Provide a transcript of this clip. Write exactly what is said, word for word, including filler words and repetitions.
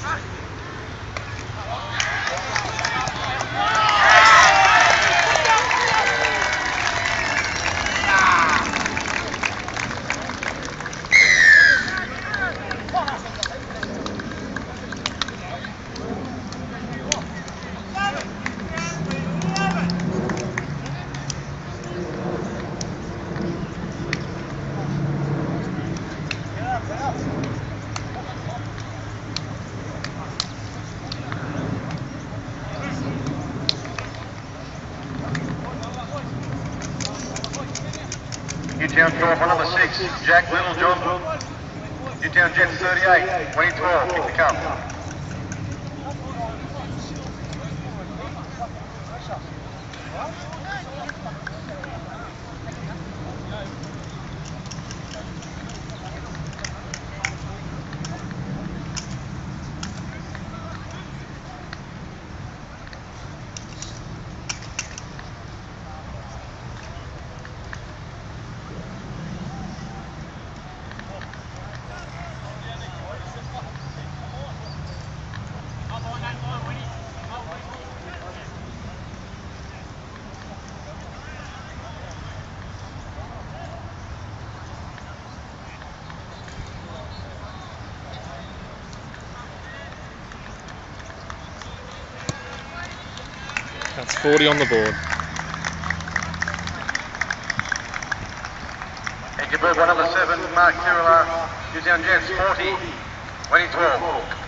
Newtown twelve, number six, Jack Littlejohn. Newtown Jets thirty-eight, twenty twelve, kick to come. That's forty on the board. Thank you, Bird. One number seven, Mark Kirilla, Newtown Jets forty, twenty twelve.